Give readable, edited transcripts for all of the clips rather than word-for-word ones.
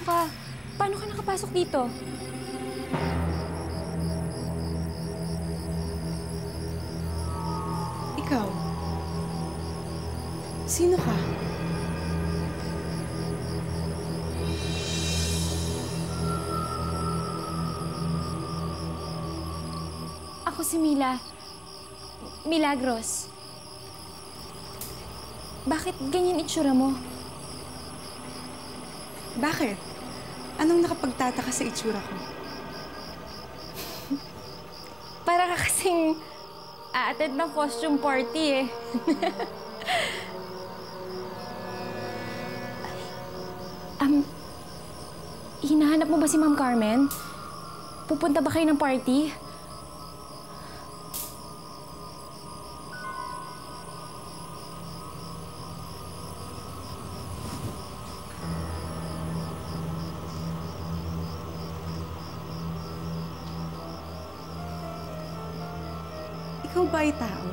ka? Paano ka nakapasok dito? Ikaw? Sino ka? Ako si Mila. Milagros. Bakit ganyan itsura mo? Bakit? Anong nakapagtataka sa itsura ko? Para ka kasing a-attend ng costume party eh. Hinahanap mo ba si Ma'am Carmen? Pupunta ba kayo ng party? Ikaw ba ay tao?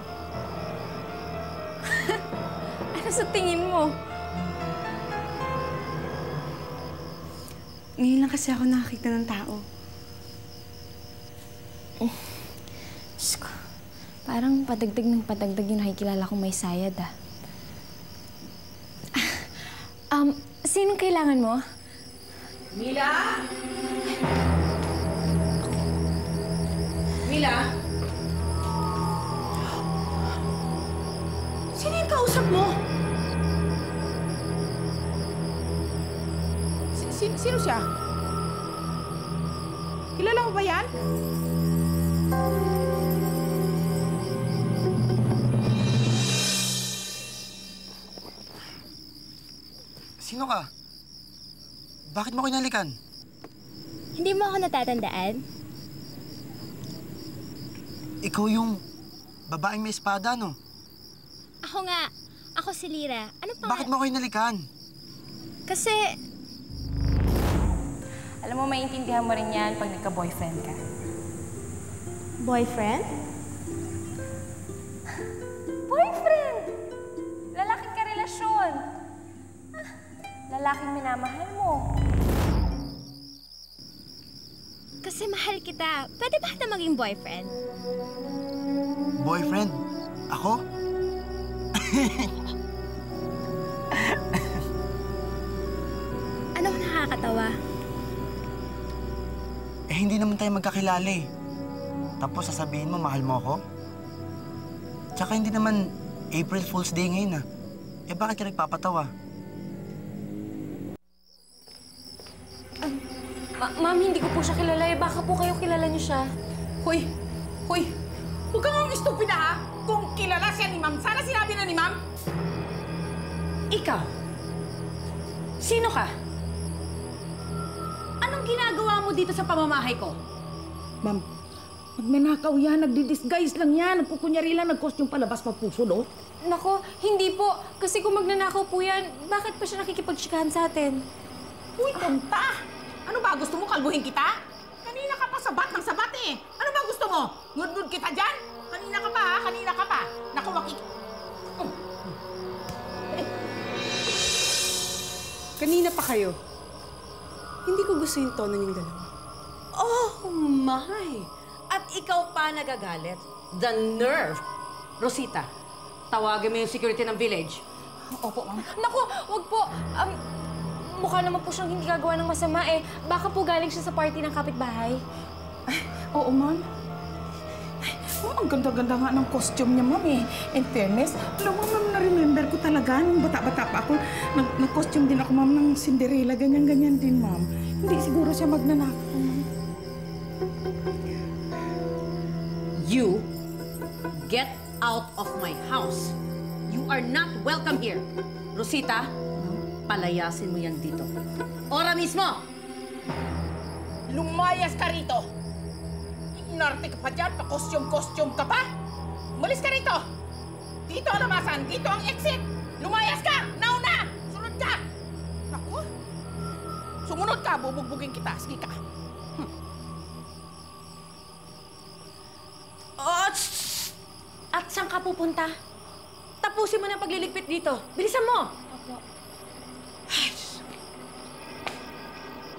Ano sa tingin mo? Ngayon lang kasi ako nakakita ng tao. Diyos ko, parang padagdag ng padagdag yung nakikilala kong may sayad, ah. Sinong kailangan mo? Mila? Mila? Sino yung kausap mo? Sino siya? Kilala mo ba yan? Sino ka? Bakit mo kinalikan? Hindi mo ako natatandaan? Ikaw yung babaeng may espada, no? Ako nga. Ako si Lira. Ano pa? Bakit mo ako kinalikan? Kasi... Alam mo, maintindihan mo rin yan pag nagka-boyfriend ka. Boyfriend? Boyfriend! Lalaking karelasyon. Lalaking minamahal mo. Kasi mahal kita. Pwede ba kita maging boyfriend? Boyfriend? Ako? Anong nakakatawa? Eh, hindi naman tayo magkakilala eh. Tapos sasabihin mo, mahal mo ako? Tsaka hindi naman April Fool's Day ngayon ah. Eh, bakit ka nagpapatawa? Ma'am, hindi ko po siya kilala eh. Baka po kayo kilala niyo siya. Hoy! Hoy! Huwag kang istupid na ha! Kung kilala siya ni Ma'am, sana sinabi na ni Ma'am! Ikaw? Sino ka? Anong ginagawa mo dito sa pamamahay ko? Ma'am, magnanakaw yan, nagdi-disguise lang yan. Nagpukunyari lang, nag-costume palabas magpusulot. Nako, hindi po. Kasi kung magnanakaw po yan, bakit pa siya nakikipagtsikahan sa atin? Uy, tonta! Ano ba? Gusto mo kalbuhin kita? Kanina ka pa sabat ng sabat eh. Ano ba gusto mo? Ngud-ngud kita dyan? Kanina ka pa ha? Kanina ka pa. Naku, Kanina pa kayo. Hindi ko gusto yung tono niyong dalawa. Oh my! At ikaw pa nagagalit. The nerve! Rosita, tawagin mo yung security ng village. Opo, ma'am. Naku, wag po. Mukha naman po siyang hindi gagawa ng masama eh. Baka po galing siya sa party ng kapitbahay. Ay, oo, ma'am. Oh, ang ganda-ganda nga ng costume niya, ma'am eh. In fairness, alam mo, ma'am, na-remember ko talaga nung bata-bata pa ako. Nag-costume din ako, ma'am, ng Cinderella. Ganyan-ganyan din, ma'am. Hindi siguro siya magnanakaw, ma'am. You get out of my house. You are not welcome here. Rosita, palayasin mo yan dito. Ora mismo! Lumayas ka rito! Inarte ka pa dyan, pa-costume-costume ka pa? Umalis ka rito! Dito ang lamasan, dito ang exit! Lumayas ka! Nauna! Sunod ka! Naku! Sumunod ka, bubugbugin kita. Sige ka. At saan ka pupunta? Tapusin mo na ang pagliligpit dito. Bilisan mo! Opo.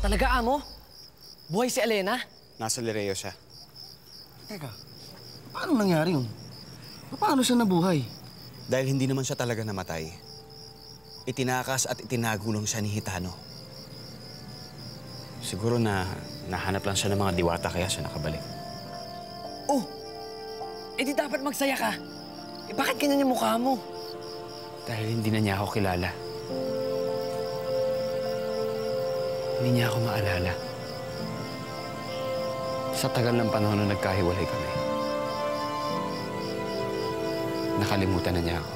Talaga, amo? Buhay si Alena? Nasa Lireo siya. Teka, paano nangyari yun? Paano siya nabuhay? Dahil hindi naman siya talaga namatay. Itinakas at itinagulong siya ni Hitano. Siguro na nahanap lang siya ng mga diwata kaya siya nakabalik. Oh! Eh di dapat magsaya ka. Eh bakit ganyan yung mukha mo? Dahil hindi na niya ako kilala. Hindi niya ako maalala. Sa tagal ng panahon na nagkahiwalay kami, nakalimutan na niya ako.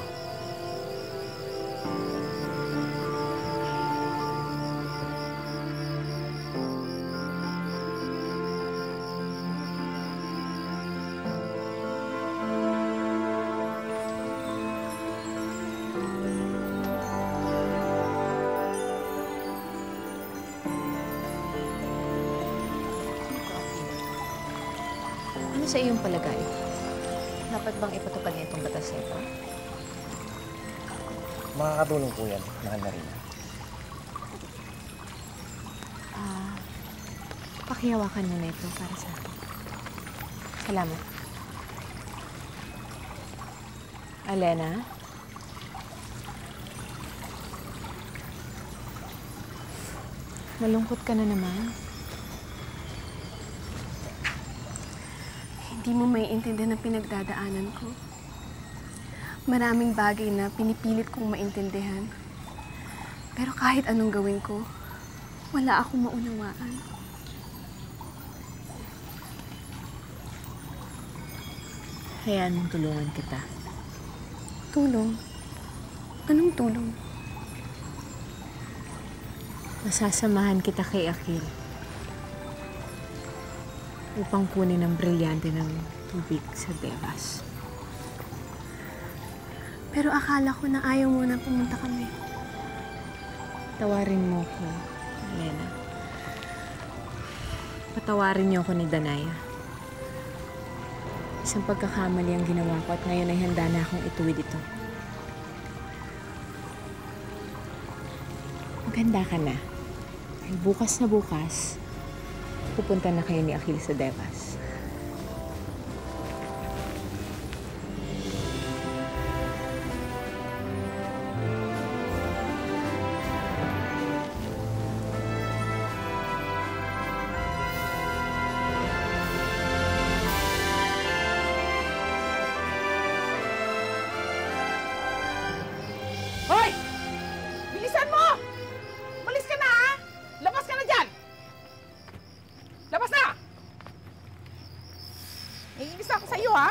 Ano sa iyong palagay? Dapat bang ipatupad niya itong batas na ito? Makakatulong po yan, mahal na rin. Pakihawakan mo na ito para sa akin. Salamat. Alena? Malungkot ka na naman. Hindi mo maiintindihan ang pinagdadaanan ko. Maraming bagay na pinipilit kong maintindihan. Pero kahit anong gawin ko, wala akong maunawaan. Hayaan mong tulungan kita. Tulong? Anong tulong? Masasamahan kita kay Akil upang kunin ang brilyante ng tubig sa Devas. Pero akala ko na ayaw mo na pumunta kami. Tawarin mo ko, Alena. Patawarin niyo ako ni Danaya. Isang pagkakamali ang ginawa ko at ngayon ay handa na akong ituwid ito. Maganda ka na. Dahil bukas na bukas, pupunta na kayo ni Akil sa Devas. Hoy! Bilisan mo! Malis ka na, ha? Labas ka na dyan! Labas na! Naiinis ako sa iyo, ha?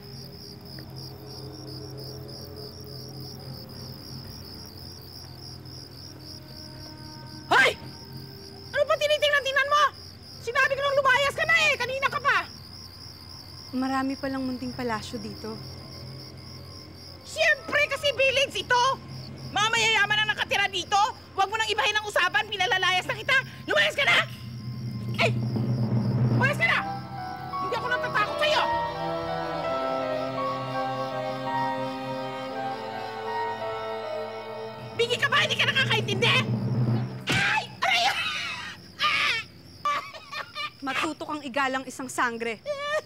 Hoy! Ano ba tinitingnan-tingnan mo? Sinabi ko nang lumayas ka na eh! Kanina ka pa! Marami palang munting palasyo dito. Siyempre kasi village ito! Mga mayayaman ang nakatira dito! Huwag mo nang ibahin ang usapan, pinalalayas na kita! Lumayas ka na! Ay! Lumayas ka na! Hindi ako natatakot sa'yo! Bigi ka ba? Hindi ka nakakaintindi? Ay! Aray! Matuto kang igalang isang sangre.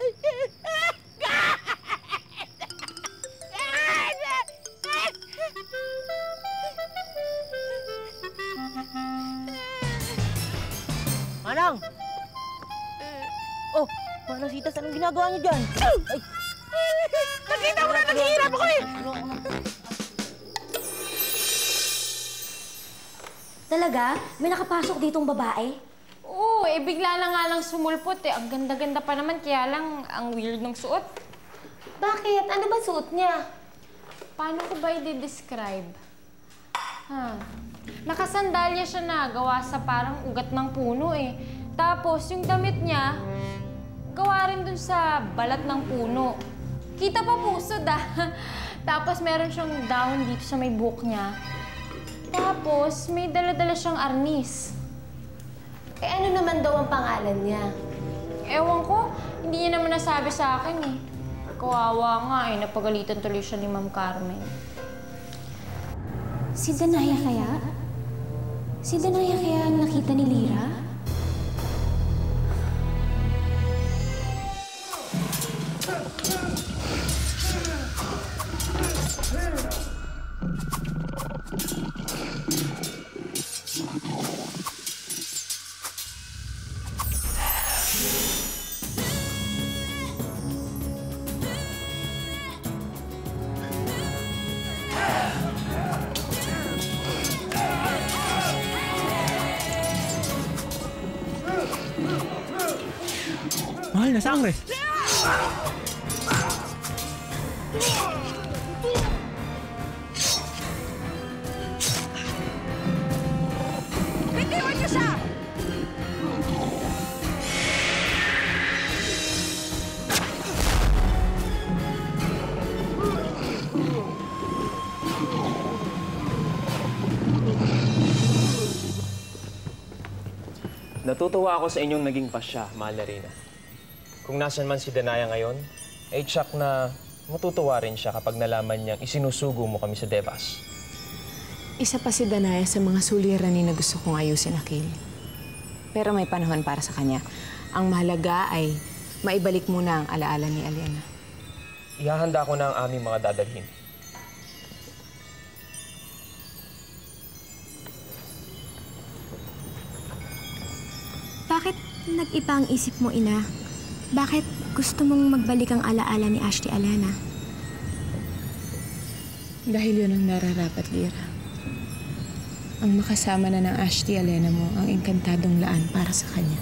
Manang! Oh, Manang Sitas, anong ginagawa niyo dyan? Ay! Nakita mo na, naghihirap ako eh! Talaga? May nakapasok ditong babae? Oo, eh bigla na nga lang sumulpot eh. Ang ganda-ganda pa naman, kaya lang ang weird ng suot. Bakit? Ano ba suot niya? Paano ko ba i-describe? Nakasandalya siya na, gawa sa parang ugat ng puno eh. Tapos yung damit niya, gawa rin dun sa balat ng puno. Kita pa pusod ah. Tapos meron siyang down dito sa may buhok niya. Tapos may dala-dala siyang arnis. Eh ano naman daw ang pangalan niya? Ewan ko, hindi niya naman nasabi sa akin eh. Kawawa nga eh, napagalitan tuloy siya ni Ma'am Carmen. Si Danaya kaya? Si Danaya kaya ang nakita ni Lira? Mahal na sangre! Bitiwan niyo siya! Natutuwa ako sa inyong naging pasya, mahal na Reyna. Kung nasan man si Danaya ngayon, ay tsak na matutuwa rin siya kapag nalaman niyang isinusugo mo kami sa Devas. Isa pa si Danaya sa mga suliranin na gusto kong ayusin, Akil. Pero may panahon para sa kanya. Ang mahalaga ay maibalik muna ang alaala ni Alena. Ihahanda ko na ang aming mga dadalhin. Bakit nag-iba ang isip mo, Ina? Bakit gusto mong magbalik ang alaala ni Ashley Alena? Dahil yun ang nararapat, Lira. Ang makasama na ng Ashley Alena mo ang engkantadong laan para sa kanya.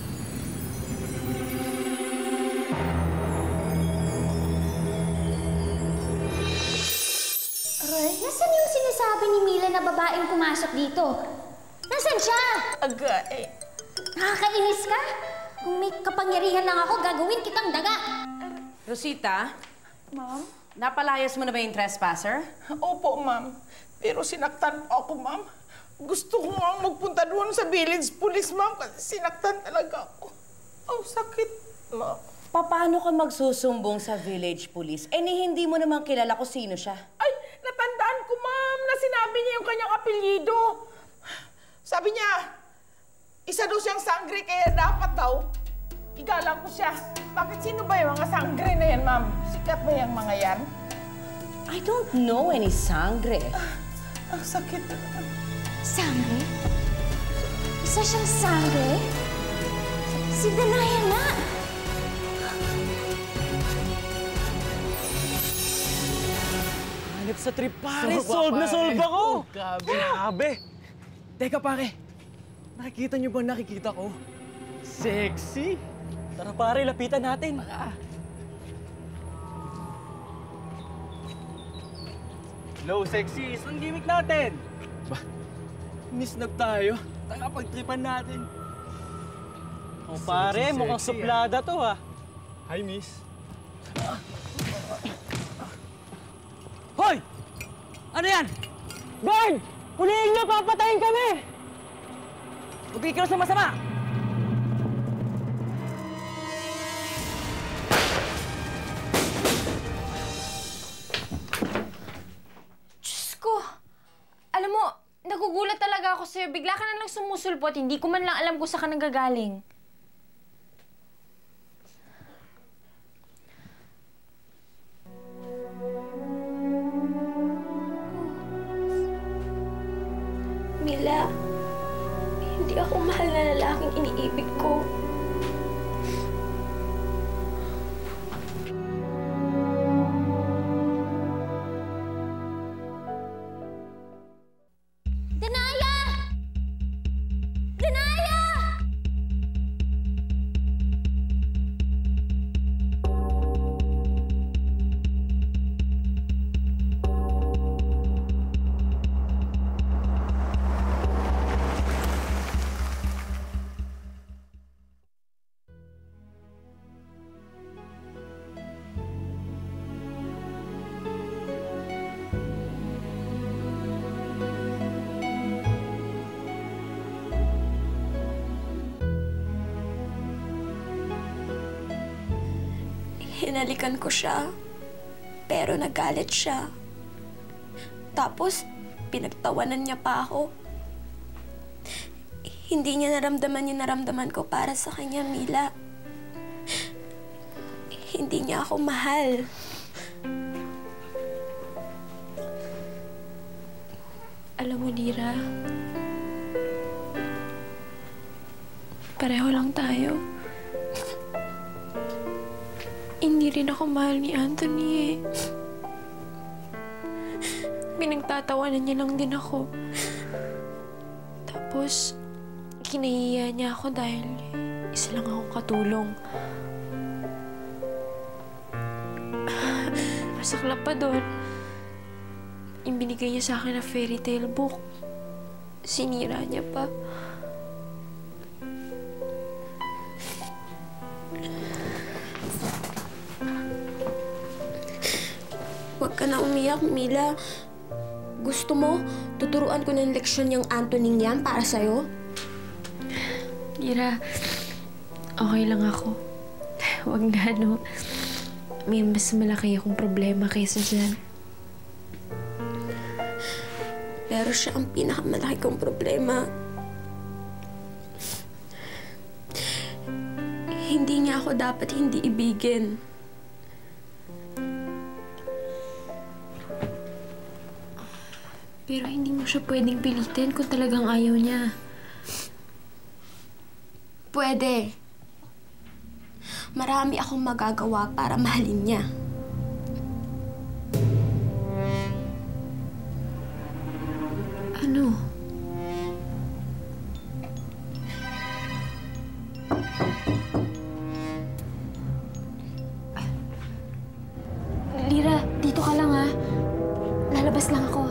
Aray, nasan yung sinasabi ni Mila na babaeng pumasok dito? Nasaan siya? Nakakainis ka? Kung may kapangyarihan lang ako, gagawin kitang daga. Rosita? Ma'am? Napalayas mo na ba yung trespasser? Opo, ma'am. Pero sinaktan po ako, ma'am. Gusto ko nga magpunta doon sa village police, ma'am, kasi sinaktan talaga ako. Ang sakit, ma'am. Paano ka magsusumbong sa village police? Hindi mo naman kilala kung sino siya. Ay, natandaan ko, ma'am, na sinabi niya yung kanyang apelyido. Sabi niya, isa daw siyang sangre, kaya dapat daw igalang ko siya. Bakit sino ba yung mga sangre na yan, ma'am? Sikat ba yung mga yan? I don't know any sangre. Ang sakit. Sangre? Isa siyang sangre? Si Danaya na! Hanip sa trip, pare! Solve na solve ako! Grabe! Teka, pare. Nakikita niyo ba nakikita ko? Sexy! Tara, pare, lapitan natin. Hello, sexy. Isang gimmick natin. Ba, misnag tayo. Tara, pagtripan natin. Oh, pare, sexy, mukhang suplada to, ha? Hi, miss. Hoy! Ano yan? Guard! Huliin niyo, papatayin kami! Huwag kikilos na masama! Diyos ko! Alam mo, nagugulat talaga ako sa'yo. Bigla ka na lang sumusulpot. Hindi ko man lang alam kung saan ka nanggagaling. Mila, hindi ako mahal na lalaking iniibig ko. Danaya! Danaya! Hinalikan ko siya, pero nagalit siya. Tapos, pinagtawanan niya pa ako. Hindi niya naramdaman yung naramdaman ko para sa kanya, Mila. Hindi niya ako mahal. Alam mo, Lira, pareho lang tayo. Hindi rin ako mahal ni Anthony eh. Pinagtatawanan niya lang din ako. Tapos, kinahiya niya ako dahil isa lang akong katulong. masaklap pa doon, yung binigay niya sa akin na fairy tale book, sinira niya pa. Huwag ka na umiyak, Mila. Gusto mo, tuturuan ko ng leksyon yung Antoning yan para sa'yo? Mira, okay lang ako. Huwag na, no. May mas malaki akong problema kaysa dyan. Pero siya ang pinakamalaki kong problema. Hindi niya ako dapat hindi ibigin. Pero hindi mo siya pwedeng pilitin kung talagang ayaw niya. Pwede. Marami akong magagawa para mahalin niya. Ano? Lira, dito ka lang, ha? Lalabas lang ako.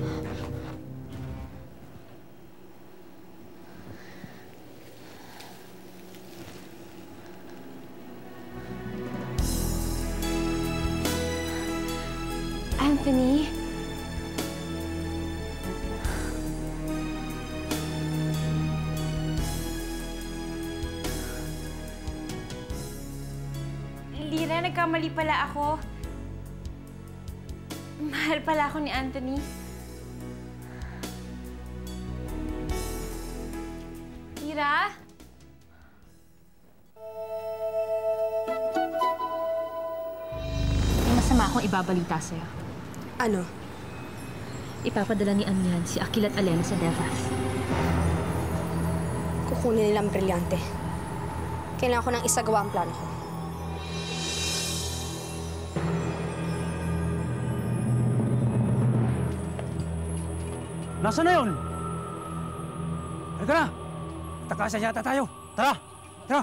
Anthony? Lira, nagkamali pala ako. Mahal pala ako ni Anthony. Lira? May masama akong ibabalita sa'yo. Ano? Ipapadala ni Amihan si Akil at Alena sa Herras. Kukunin nilang brilyante. Kailangan ko nang isagawa ang plano ko. Nasaan na yun? Halika na! Takasan yata tayo. Tara! Tara!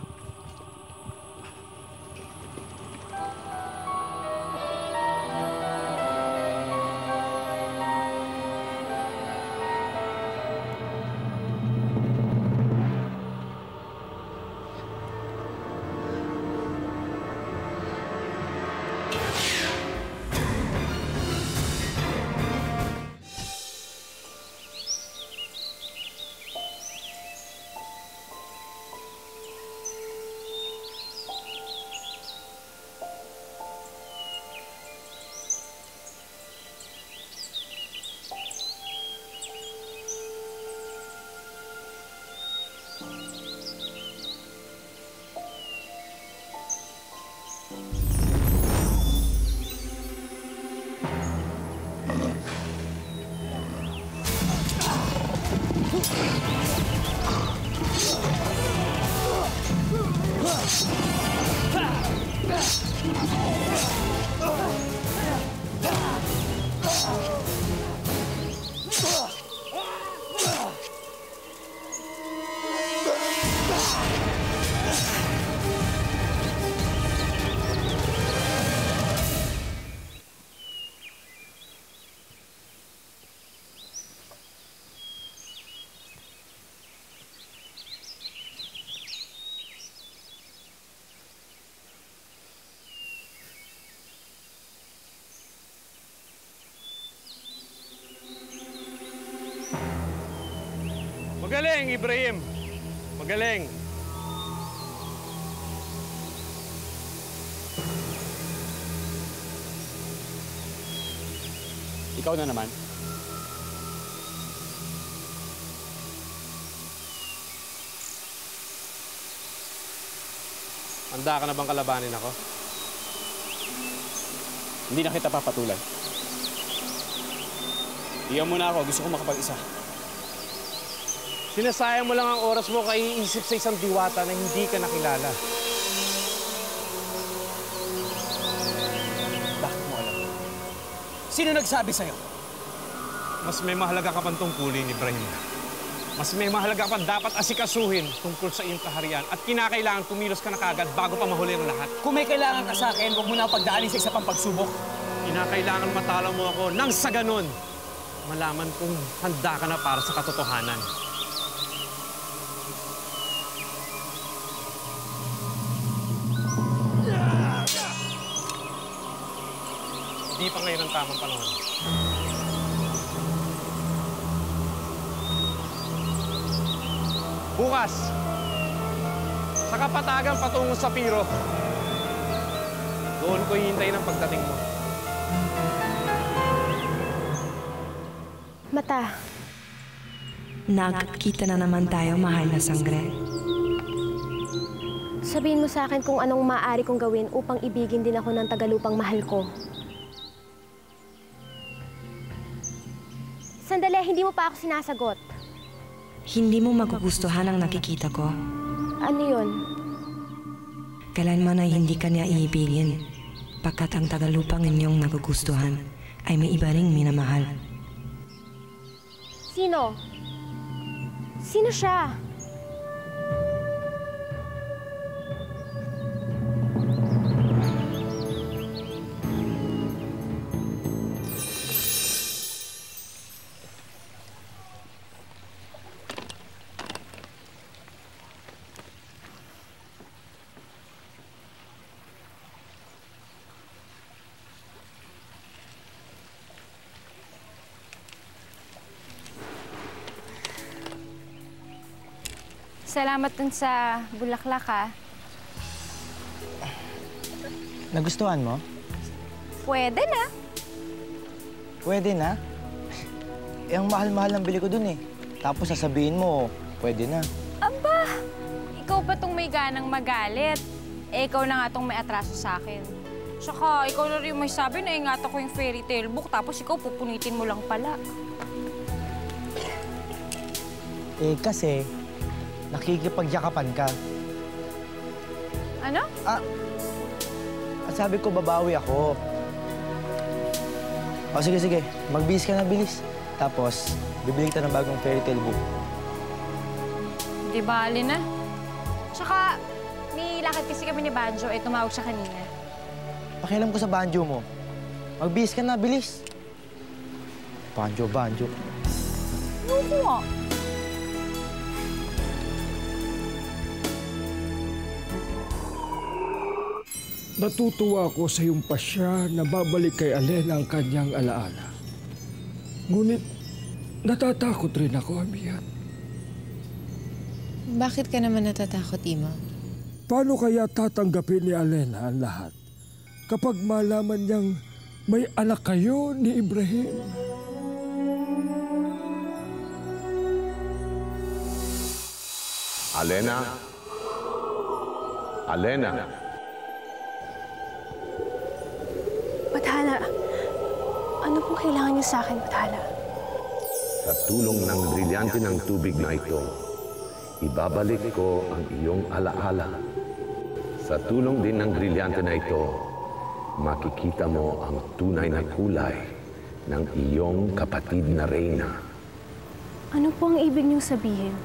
Magaling, Ibrahim. Magaling. Ikaw na naman. Handa ka na bang kalabanin ako? Hindi na kita papatulan. Iyan muna ako. Gusto ko makapag-isa. Sinasayang mo lang ang oras mo kaiisip sa isang diwata na hindi ka nakilala. Bakit mo alam? Sino nagsabi sa'yo? Mas may mahalaga ka pang tungkulin, Ibrahim. Mas may mahalaga ka pang dapat asikasuhin tungkol sa iyong kaharian at kinakailangan kumilos ka na kagad bago pa mahuli ang lahat. Kung may kailangan ka sa akin, huwag mo na pagdaanin sa isa pang pagsubok. Kinakailangan matalo mo ako nang sa ganon, malaman kung handa ka na para sa katotohanan. Hindi pa ngayon ang tamang panahon. Bukas, sa kapatagan patungong Sapiro, doon ko hihintayin ang pagdating mo. Mata. Nagkita na naman tayo, mahal na sangre. Sabihin mo sa akin kung anong maaari kong gawin upang ibigin din ako ng tagalupang mahal ko. Sandali, hindi mo pa ako sinasagot. Hindi mo magugustuhan ang nakikita ko. Ano yun? Kailanman ay hindi ka niya iibigin, pagkat ang tagalupang inyong nagugustuhan ay may iba ring minamahal. Sino? Sino siya? Salamat dun sa bulaklak, ha? Nagustuhan mo? Pwede na. Pwede na? Eh, ang mahal-mahal ng bili ko dun eh. Tapos sasabihin mo, pwede na. Aba! Ikaw ba tong may ganang magalit? Eh, ikaw na nga tong may atraso sa akin. Saka, ikaw na rin may sabi na ingatan ko yung fairy tale book, tapos ikaw pupunitin mo lang pala. Eh, kasi nakikipagyakapan ka. Ano? Sabi ko, babawi ako. O, sige. Magbihis ka na, bilis. Tapos, bibili kita ng bagong fairy tale book. Di ba, Alena? Tsaka, may lakad kasi kami ni Banjo, eh tumawag siya kanina. Pakialam ko sa banjo mo. Magbihis ka na, bilis. Banjo. Nuko nga. Natutuwa ako sa iyong pasya na babalik kay Alena ang kanyang alaala. Ngunit natatakot rin ako, Amihan. Bakit ka naman natatakot, Ima? Paano kaya tatanggapin ni Alena ang lahat kapag malaman niyang may anak kayo ni Ibrahim? Alena! Bathala, ano pong kailangan niyo sa akin, Bathala? Sa tulong ng brilyante ng tubig na ito, ibabalik ko ang iyong alaala. Sa tulong din ng brilyante na ito, makikita mo ang tunay na kulay ng iyong kapatid na reyna. Ano po ang ibig niyong sabihin?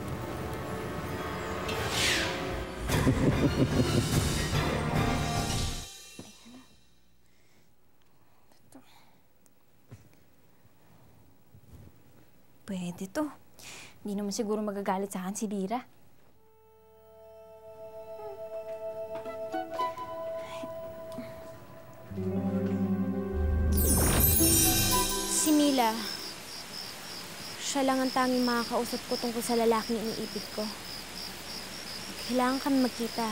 Pwede to. Hindi naman siguro magagalit sa akin si Lira. Si Mila. Siya lang ang tanging makakausap ko tungkol sa lalaking iniibig ko. Kailangan kami magkita.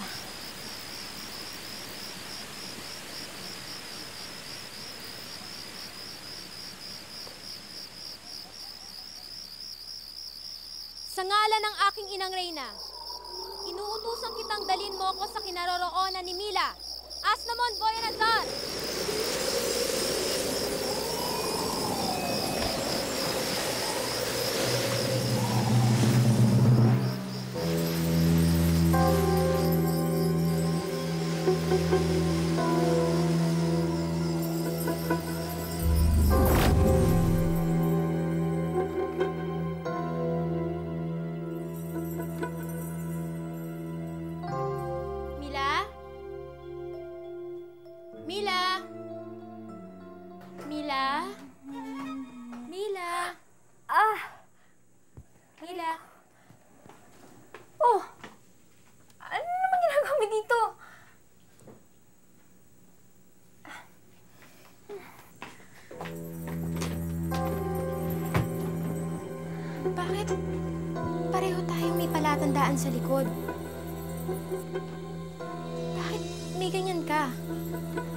Sa ngalan ng aking inang Reyna, inuutusan kitang dalin mo ako sa kinaroroonan ni Mila. Asnamon, Boyanadar! Mila? Mila. Oh! Ano naman ginagawa mo dito? Bakit pareho tayong may palatandaan sa likod? Bakit may ganyan ka?